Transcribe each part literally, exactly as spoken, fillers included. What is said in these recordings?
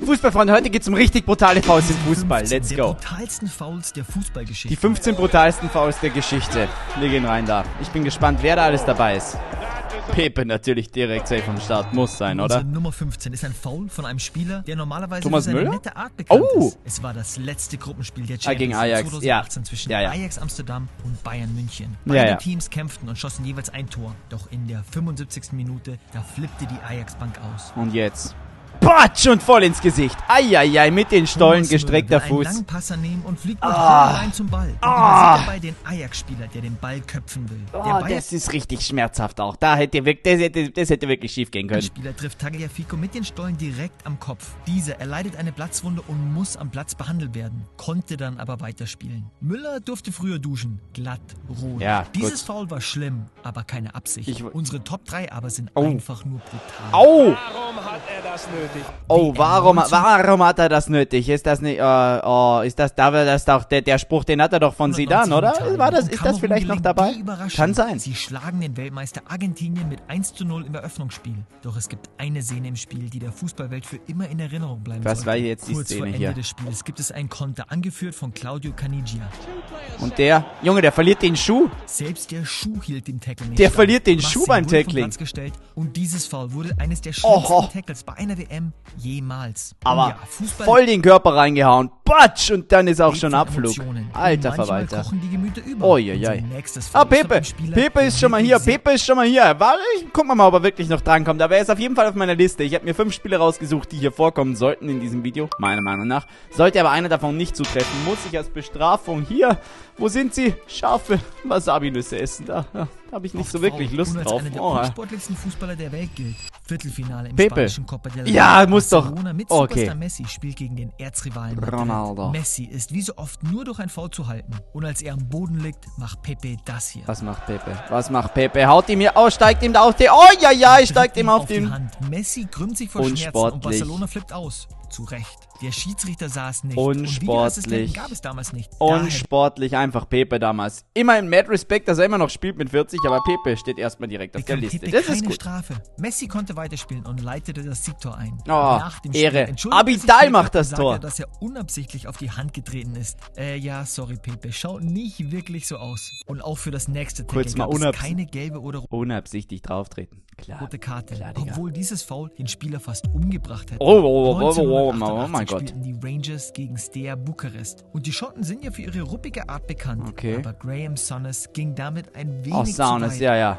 Fußballfreunde, heute geht's um richtig brutale Fouls im Fußball. Let's der go. brutalsten Fouls der Fußballgeschichte. Die fünfzehn brutalsten Fouls der Geschichte. Wir gehen rein da. Ich bin gespannt, wer da alles dabei ist. Pepe natürlich direkt safe vom Start. Muss sein, oder? Unsere Nummer fünfzehn ist ein Foul von einem Spieler, der normalerweise Thomas für seine Müller? nette Art bekannt Oh. ist. Es war das letzte Gruppenspiel der Ah, gegen Champions Ajax. League Ja. zweitausendachtzehn zwischen Ja, ja. Ajax Amsterdam und Bayern München. Ja, Beide ja. Teams kämpften und schossen jeweils ein Tor. Doch in der fünfundsiebzigsten Minute, da flippte die Ajax-Bank aus. Und jetzt. Batsch und voll ins Gesicht. Eieiei, mit den Stollen Thomas gestreckter Müller will Fuß. einen langen Passer nehmen und fliegt mit Ah. voll rein zum Ball. Und Ah. übersieht dabei den Ajax-Spieler, der den Ball köpfen will. Der Oh, Bayern das ist richtig schmerzhaft auch. Da hätte wirk- das, hätte, das hätte wirklich schief gehen Der können. Spieler trifft Tagliafico mit den Stollen direkt am Kopf. Dieser erleidet eine Platzwunde und muss am Platz behandelt werden, konnte dann aber weiterspielen. Müller durfte früher duschen, glatt rot. Ja, Dieses gut. Foul war schlimm, aber keine Absicht. Ich w- Unsere Top drei aber sind Oh. einfach nur brutal. Au! Warum hat er das nötig? Oh, Die warum, neunzehn warum hat er das nötig? Ist das nicht, äh, oh, ist das, da war das doch, der, der Spruch, den hat er doch von Zidane, oder? Italien. War das, Und ist das Kamerun vielleicht noch gelingt dabei? die Überraschung. Kann sein. Sie schlagen den Weltmeister Argentinien mit eins zu null im Eröffnungsspiel. Doch es gibt eine Szene im Spiel, die der Fußballwelt für immer in Erinnerung bleiben Was sollte. war jetzt die Kurz Szene vor Ende hier? des Spiels gibt es einen Konter, angeführt von Claudio Canigia. Und der, Junge, der verliert den Schuh. Selbst der Schuh hielt dem Tackle nicht Der stand. verliert den Massi Schuh beim wurde vom Tackling. Platz gestellt und dieses Foul wurde eines der schlimmsten Oho. Tackles bei einer W M jemals. Aber Und ja, Fußball voll den Körper reingehauen. Batsch! Und dann ist auch lebt schon von Abflug. Emotionen. Alter Und manchmal Verwalter. kochen die Gemüter über. Uiuiui. Unser nächstes Ah, Foul ist von Pepe. einem Spieler, Pepe der ist schon mal wirklich hier. sehr- Pepe ist schon mal hier. Warte, ich guck mal, ob er wirklich noch drankommt. Aber er ist auf jeden Fall auf meiner Liste. Ich habe mir fünf Spiele rausgesucht, die hier vorkommen sollten in diesem Video. Meiner Meinung nach. Sollte aber einer davon nicht zutreffen, muss ich als Bestrafung hier, wo sind sie? Scharfe Wasabi-Nüsse essen. Da, da habe ich nicht so wirklich Foul. Lust und als drauf. einer der Oh. unsportlichsten Fußballer der Welt gilt. Viertelfinale im Pepe. spanischen Copa del Rey. Ja, muss doch. Barcelona mit Okay. Superstar Messi spielt gegen den Erzrivalen Madrid. Ronaldo. Messi ist wie so oft nur durch ein Foul zu halten. Und als er am Boden liegt, macht Pepe das hier. Was macht Pepe? Was macht Pepe? Haut ihm hier aus, steigt ihm da auf den... Oh, ja, ja, steigt Tritt ihm auf die den... Hand. Messi krümmt sich vor Schmerzen und Unsportlich. Barcelona flippt aus. Zu Recht. Der Schiedsrichter saß nicht. Und Unsportlich. Videoassistenten gab es damals nicht. Daher Unsportlich, einfach Pepe damals. Immerhin mad Respekt, dass er immer noch spielt mit vierzig, aber Pepe steht erstmal direkt auf der bekam Liste. Pepe Das keine ist gut. Strafe. Messi konnte weiterspielen und leitete das Siegtor ein. Oh, Nach dem Spiel Ehre. entschuldigte sich Abidal Pepe macht das und sagte, Tor. dass er unabsichtlich auf die Hand getreten ist. Äh, ja, sorry Pepe, schaut nicht wirklich so aus. Und auch für das nächste Tackle Kurz mal gab es unabs- keine gelbe oder Unabsichtlich drauftreten. Klar. rote Karte. Klar, Digga. Obwohl dieses Foul den Spieler fast umgebracht hätte. Oh, oh, oh, oh, oh, oh, oh, neunzehnhundertachtundachtzig oh mein Gott. spielten die Rangers gegen Steaua Bukarest. Und die Schotten sind ja für ihre ruppige Art bekannt. Okay. Aber Graham Souness ging damit ein wenig Oh, zu Saunas, weit. ja, ja.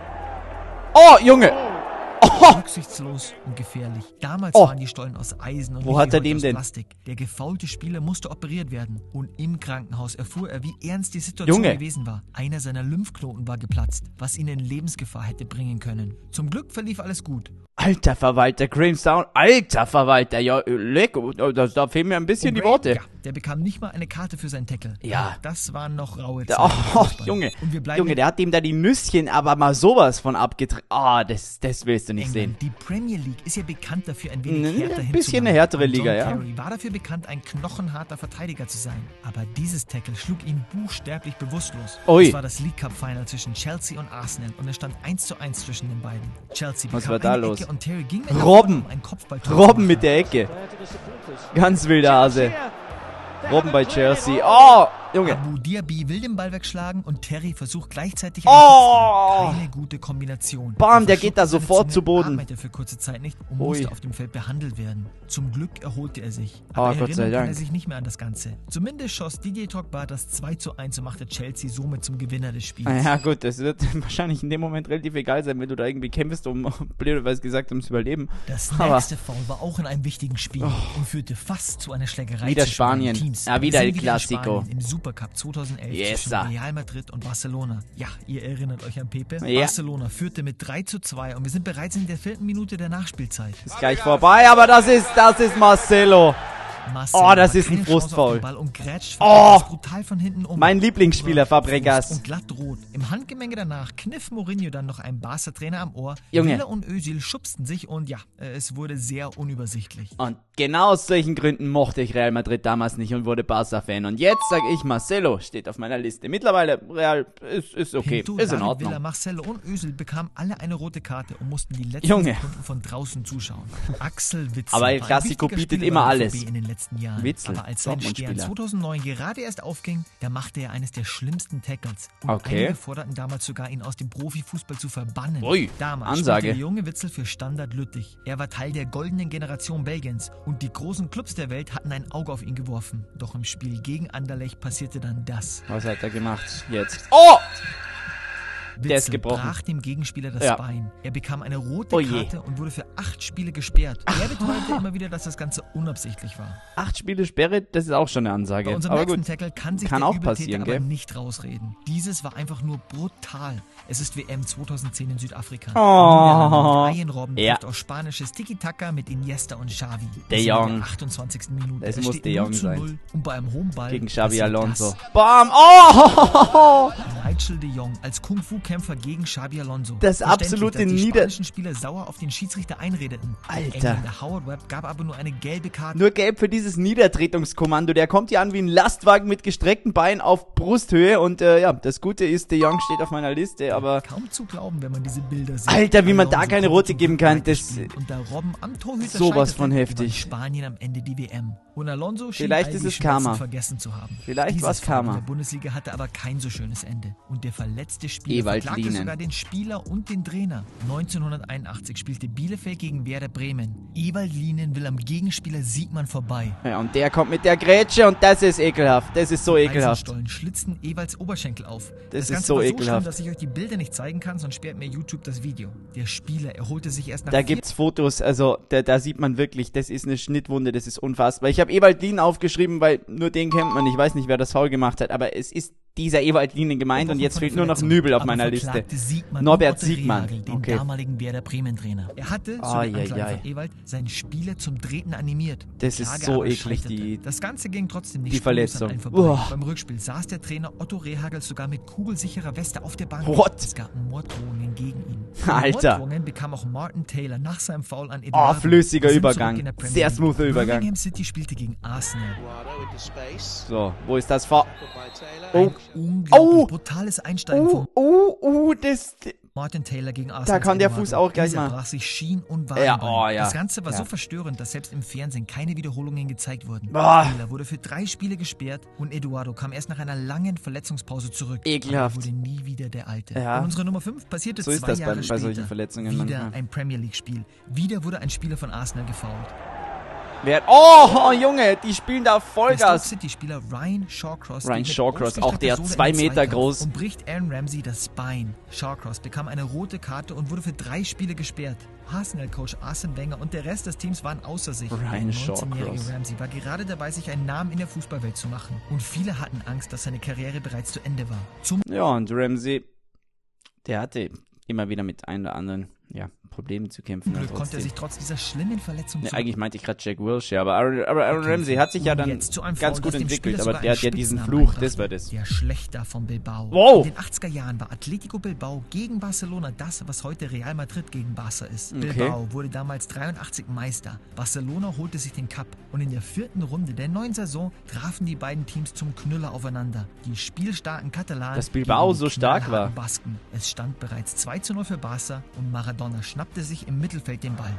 Oh, Junge! Oh, Rücksichtslos und gefährlich. Damals Oh. waren die Stollen aus Eisen und Wo nicht hat wie er heute dem aus denn? Plastik. Der gefaulte Spieler musste operiert werden. Und im Krankenhaus erfuhr er, wie ernst die Situation Junge. gewesen war. Einer seiner Lymphknoten war geplatzt, was ihn in Lebensgefahr hätte bringen können. Zum Glück verlief alles gut. alter Verwalter, Graham Sound, alter Verwalter, ja, leck, da, da fehlen mir ein bisschen Und die Graham, Worte. Ja, der bekam nicht mal eine Karte für seinen Tackle. Ja. Das waren noch raue Da- Zeiten. im Oh, Fußball. Junge, Und wir bleiben Junge, der hat ihm da die Nüsschen aber mal sowas von abgetreten. Ah, das, das willst du nicht England. sehen. Die Premier League ist ja bekannt dafür, ein wenig Ne, härter ein hinzumachen. bisschen eine härtere Und John Liga, ja. Terry war dafür bekannt, ein knochenharter Verteidiger zu sein. Aber dieses Tackle schlug ihn buchstäblich bewusstlos. Ui. Es war das League Cup Final zwischen Chelsea und Arsenal und es stand eins zu eins zwischen den beiden. Chelsea Was bekam war da eine los? Ecke und Terry ging mit nach Robben. vorne, um ein Kopfballtor zu Robben machen. mit der Ecke. Ganz wilder Hase. Robben bei Chelsea. Oh, Junge. Abu Diaby will den Ball wegschlagen und Terry versucht gleichzeitig Oh! einen Kopfball. Keine gute Kombination. Bam, Er der verschluckte geht da seine sofort Zunge, zu Boden. atmete für kurze Zeit nicht und Ui. musste auf dem Feld behandelt werden. Zum Glück erholte er sich. Oh, Aber Gott sei erinnern kann er Dank. sich nicht mehr an das Ganze. Zumindest schoss Didier Drogba das zwei zu eins und machte Chelsea somit zum Gewinner des Spiels. Ja gut, das wird wahrscheinlich in dem Moment relativ egal sein, wenn du da irgendwie kämpfst, um, blöderweise gesagt, ums Überleben. Das Aber- nächste Foul war auch in einem wichtigen Spiel und führte fast zu einer Schlägerei Wieder zwischen beiden Spanien. Teams. Ja, Wir wieder sind El in Clasico. Spanien Im Supercup zweitausendelf Yes, zwischen sir. Real Madrid und Barcelona. Ja, ihr erinnert euch an Pepe. Ja. Barcelona führte mit drei zu zwei und wir sind bereits in der vierten Minute der Nachspielzeit. Ist gleich vorbei, aber das ist, das ist Marcelo. Marcelo Oh, das hat ist ein keine Chance auf den Frustfoul. Ball und grätscht Oh. Fabregas brutal von hinten um. Mein Lieblingsspieler, Fabregas. Und glatt rot. Im Handgemenge danach kniff Mourinho dann noch einen Barca-Trainer am Ohr. Junge. Villa und Özil schubsten sich und ja, es wurde sehr unübersichtlich. Und genau aus solchen Gründen mochte ich Real Madrid damals nicht und wurde Barca-Fan. Und jetzt sage ich, Marcelo steht auf meiner Liste. Mittlerweile, Real ist, ist okay, Pinto, ist in David Ordnung. Villa, Marcelo und Özil bekamen alle eine rote Karte und mussten die letzten Junge. Sekunden von draußen zuschauen. Axel Witsel Aber El war ein Clasico wichtiger bietet Spieler immer bei B V alles. B in den letzten Jahren. Witsel, Aber als sein Stern Dortmund-Spieler. zweitausendneun gerade erst aufging, da machte er eines der schlimmsten Tackles. Und Okay. einige forderten damals sogar, ihn aus dem Profifußball zu verbannen. Ui, damals Ansage. spielte der junge Witzel für Standard Lüttich. Er war Teil der goldenen Generation Belgiens und die großen Clubs der Welt hatten ein Auge auf ihn geworfen. Doch im Spiel gegen Anderlecht passierte dann das. Was hat er gemacht jetzt? Oh! Der ist Witzel gebrochen. brach dem Gegenspieler das Ja. Bein. Er bekam eine rote Oh je. Karte und wurde für acht Spiele gesperrt. Er beteuerte immer wieder, dass das Ganze unabsichtlich war. Acht Spiele Sperre, das ist auch schon eine Ansage. Bei unserem Aber nächsten gut. Tackle kann sich Kann der auch Übeltäter passieren, aber gell? nicht rausreden. Dieses war einfach nur brutal. Es ist W M zweitausendzehn in Südafrika. Oh. Ryan Robben Ja. trifft aus spanisches Tiki-Taka mit Iniesta und Xavi. De Das in Jong. der achtundzwanzigsten Minute. Es Es muss steht De Jong null zu sein. null Und bei einem hohen Ball Gegen Xavi passiert Alonso. das. Bam! Oh! Nigel de Jong als Kung-Fu-Kämpfer gegen Xabi Alonso. Das Verständlich, absolute dass die Nieder- spanischen Spieler sauer auf den Schiedsrichter einredeten. Alter. Der Engländer Howard Webb gab aber nur eine gelbe Karte. Nur gelb für dieses Niedertretungskommando. Der kommt hier an wie ein Lastwagen mit gestreckten Beinen auf Brusthöhe. Und äh, ja, das Gute ist, De Jong steht auf meiner Liste, aber... Kaum zu glauben, wenn man diese Bilder sieht. Alter, wie man da Alonso keine konnte rote zum geben Glück kann, das- weiterspielen. Und da Robben am Torhüter Sowas scheiterte, von heftig. gewann Spanien am Ende die W M. Und Alonso schien Vielleicht all ist die es Schmerzen Karma. vergessen zu haben. Vielleicht Dieses war's Foul in Karma. der Bundesliga hatte aber kein so schönes Ende. Und der verletzte Spieler Ewald verklagte Lienen. sogar den Spieler und den Trainer. neunzehnhunderteinundachtzig spielte Bielefeld gegen Werder Bremen. Ewald Lienen will am Gegenspieler Siegmann vorbei. Ja, und der kommt mit der Grätsche und das ist ekelhaft. Das ist so ekelhaft. Eisenstollen schlitzten Ewalds Oberschenkel auf. Das ist Ganze so war so ekelhaft. schlimm, dass ich euch die Bilder nicht zeigen kann, sonst sperrt mir YouTube das Video. Der Spieler erholte sich erst nach Da vier gibt's Fotos, also da, da sieht man wirklich, das ist eine Schnittwunde, das ist unfassbar. Ich habe Ewald Lien aufgeschrieben, weil nur den kennt man. Ich weiß nicht, wer das Foul gemacht hat, aber es ist dieser Ewald Lienen gemeint und Wochen jetzt von fehlt der nur noch Verletzung. Nübel auf Aber meiner Liste. verklagte Siegmann Norbert und Otto Siegmann. Rehagel, den Okay. damaligen Werder Bremen Trainer. Er hatte, so Ai, die ai, Anklage ai. von Ewald, seinen Spieler zum Treten animiert. Die Das ist Klage so aber eklig, scheiterte. die- Das Ganze ging trotzdem nicht die spurlos Verletzung. an allen vorbei. Uah. Beim Rückspiel saß der Trainer Otto Rehagel sogar mit kugelsicherer Weste auf der Bank. What? Es gab Morddrohungen gegen ihn. Alter. Morddrohungen bekam auch Martin Taylor nach seinem Foul an Oh, Eduardo. flüssiger Wir sind Übergang. zurück in der Premier Sehr League. smoother Übergang. Birmingham City spielte gegen Arsenal. So, wo ist das Foul? Oh, Ein unglaublich Oh. brutales Einsteigen uh, von uh, uh, das... Martin Taylor gegen Arsenal. kann der Fuß auch gleich Dieser mal- brach sich Schien- und Wadenbein. Ja, oh, ja. Das Ganze war Ja. so verstörend, dass selbst im Fernsehen keine Wiederholungen gezeigt wurden. Boah. Taylor wurde für drei Spiele gesperrt und Eduardo kam erst nach einer langen Verletzungspause zurück. Ekelhaft. Aber er wurde nie wieder der Alte. Ja. Und unsere Nummer fünf passierte So ist zwei das bei- Jahre bei später. solchen Verletzungen Wieder manchmal. ein Premier League Spiel. Wieder wurde ein Spieler von Arsenal gefoult. Wer... Oh, oh, Junge, die spielen da Der Stoke Vollgas. City-Spieler Ryan Shawcross Ryan geht mit Shawcross, auch der ausgestreckter Sohle zwei in den Meter Zweikampf groß. und bricht Aaron Ramsey das Bein. Shawcross bekam eine rote Karte und wurde für drei Spiele gesperrt. Arsenal-Coach Arsene Wenger und der Rest des Teams waren außer sich. Ryan Der neunzehnjährige Shawcross. Ramsey war gerade dabei, sich einen Namen in der Fußballwelt zu machen. Und viele hatten Angst, dass seine Karriere bereits zu Ende war. Zum Ja, und Ramsey, der hatte immer wieder mit ein oder anderen, ja, Problemen zu kämpfen. Glück aber konnte er trotzdem. sich trotz dieser schlimmen Verletzung Ne, zurück- eigentlich meinte ich gerade Jack Wilshere, aber Aaron, aber Aaron Ramsey hat sich ja Und dann jetzt zu einem ganz Foul, gut das dem entwickelt, Spieler aber sogar der einen hat ja diesen Spitznamen Fluch, das einbrachte. war das. Der Schlechter von Bilbao. Wow. In den achtziger Jahren war Atletico Bilbao gegen Barcelona das, was heute Real Madrid gegen Barca ist. Okay. Bilbao wurde damals dreiundachtzig Meister. Barcelona holte sich den Cup. Und in der vierten Runde der neuen Saison trafen die beiden Teams zum Knüller aufeinander. Die spielstarken Katalanen Dass Bilbao gegen die so stark knallharten war. Basken. Es stand bereits zwei zu null für Barca und Maradona schnappte sich im Mittelfeld den Ball.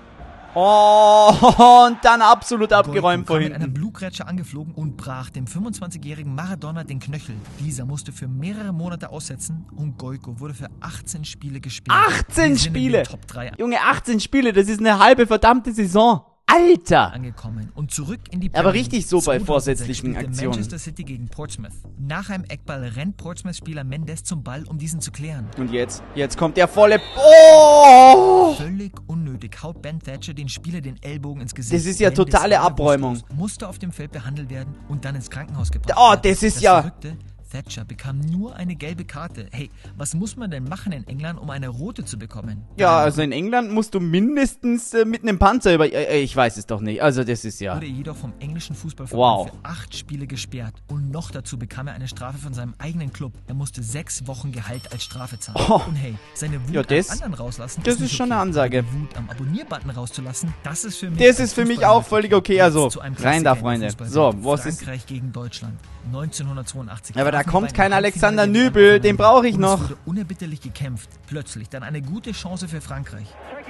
Oh, und dann absolut abgeräumt Goico kam vor mit einer hinten. Blutgrätsche angeflogen und brach dem fünfundzwanzigjährigen Maradona den Knöchel. Dieser musste für mehrere Monate aussetzen und Goico wurde für achtzehn Spiele gesperrt. achtzehn Wir sind in den Spiele! Top drei Junge, achtzehn Spiele, das ist eine halbe verdammte Saison. Alter! angekommen und zurück in die Aber Premier richtig League. so bei zweitausendsechs vorsätzlichen spielte Aktionen. Manchester City gegen Portsmouth. Nach einem Eckball rennt Portsmouth-Spieler Mendes zum Ball, um diesen zu klären. Und jetzt, jetzt kommt der volle... Oh! Völlig unnötig haut Ben Thatcher den Spieler den Ellbogen ins Gesicht. Das ist ja Mendes totale war Abräumung. bewusstlos, musste auf dem Feld behandelt werden und dann ins Krankenhaus gebracht Oh, werden. das ist ja- Verrückte, Thatcher bekam nur eine gelbe Karte. Hey, was muss man denn machen in England, um eine rote zu bekommen? Ja, also in England musst du mindestens äh, mit einem Panzer über... Äh, ich weiß es doch nicht. Also das ist ja... Wurde jedoch vom englischen Fußballverband Wow. für acht Spiele gesperrt. Und noch dazu bekam er eine Strafe von seinem eigenen Club. Er musste sechs Wochen Gehalt als Strafe zahlen. Oh. Und hey, seine Wut Ja, das- an anderen rauslassen, das ist nicht schon okay. eine Ansage. Die Wut am Abonnier-Button rauszulassen, das ist für mich... Das als ist für mich Fußballer auch völlig okay. Also, Jetzt zu einem rein da, Klassiker im Freunde. Fußball. So, was ist... Frankreich gegen Deutschland. neunzehnhundertzweiundachtzig. Ja, aber da trafen die kommt beiden kein im Alexander Halbfinale Nübel, gegeneinander. den brauche ich Und es noch. wurde unerbitterlich gekämpft. Plötzlich dann eine gute Chance für Frankreich.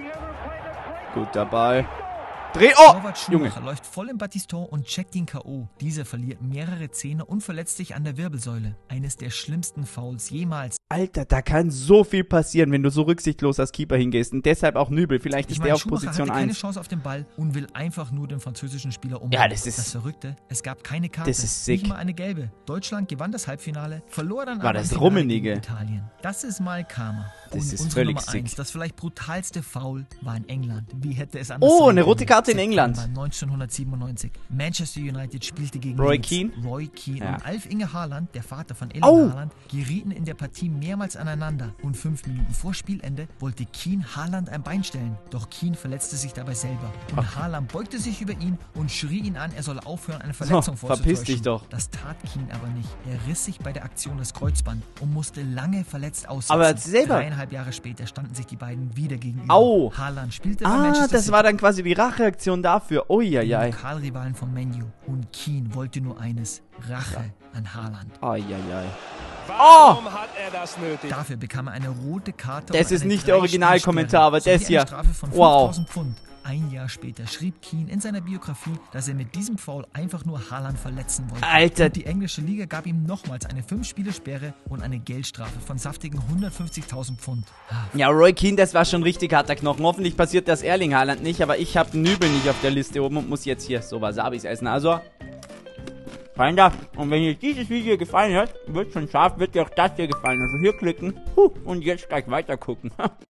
Gut dabei. Dreh... Oh! Torwart Junge. Schumacher läuft voll im Battiston und checkt ihn K O. Dieser verliert mehrere Zähne und verletzt sich an der Wirbelsäule. Eines der schlimmsten Fouls jemals. Alter, da kann so viel passieren, wenn du so rücksichtlos als Keeper hingehst. Und deshalb auch Nübel. Vielleicht ist Ich der meine, auf Schumacher Position hatte keine eins. Chance auf den Ball und will einfach nur den französischen Spieler umhauen. Ja, das ist- Das Verrückte, es gab keine Karte. Das ist sick. Nicht mal eine gelbe. Deutschland gewann das Halbfinale, verlor dann War aber das im Finale Rummenige. gegen Italien. Das ist mal Karma. Das und ist unsere völlig Nummer sick. eins, das vielleicht brutalste Foul, war in England. Wie hätte es anders Oh, sein eine rote können? Karte in England. September neunzehnhundertsiebenundneunzig. Manchester United spielte gegen Roy Leeds. Keane? Roy Keane Ja. und Alf Inge Haaland, der Vater von Erling Au! Haaland, gerieten in der Partie mehrmals aneinander. Und fünf Minuten vor Spielende wollte Keane Haaland ein Bein stellen. Doch Keane verletzte sich dabei selber. Und Haaland beugte sich über ihn und schrie ihn an, er solle aufhören, eine Verletzung So, vorzutäuschen. verpiss dich doch. Das tat Keane aber nicht. Er riss sich bei der Aktion das Kreuzband und musste lange verletzt aussitzen. Aber selber- Dreieinhalb Jahre später standen sich die beiden wieder gegenüber. Au! Haaland spielte bei Ah, Manchester das City, war dann quasi die Racheaktion dafür. Uiuiui. Lokalrivalen von Man U. Und Keane wollte nur eines: Rache an Haaland. Uiuiui. Warum hat er das nötig? Dafür bekam er eine rote Karte. Das und ist eine nicht der Originalkommentar, aber Drei-Spielsperre das sowie hier. eine Strafe von Wow. fünftausend Pfund. Ein Jahr später schrieb Keane in seiner Biografie, dass er mit diesem Foul einfach nur Haaland verletzen wollte. Alter. Und die englische Liga gab ihm nochmals eine fünf-Spiele-Sperre und eine Geldstrafe von saftigen hundertfünfzigtausend Pfund. Ah, Ja, Roy Keane, das war schon richtig harter Knochen. Hoffentlich passiert das Erling Haaland nicht, aber ich habe Nübel nicht auf der Liste oben und muss jetzt hier so Wasabis essen. Also, Freunde, und wenn euch dieses Video gefallen hat, wird schon scharf, wird dir auch das hier gefallen. Also hier klicken huh, und jetzt gleich weiter gucken.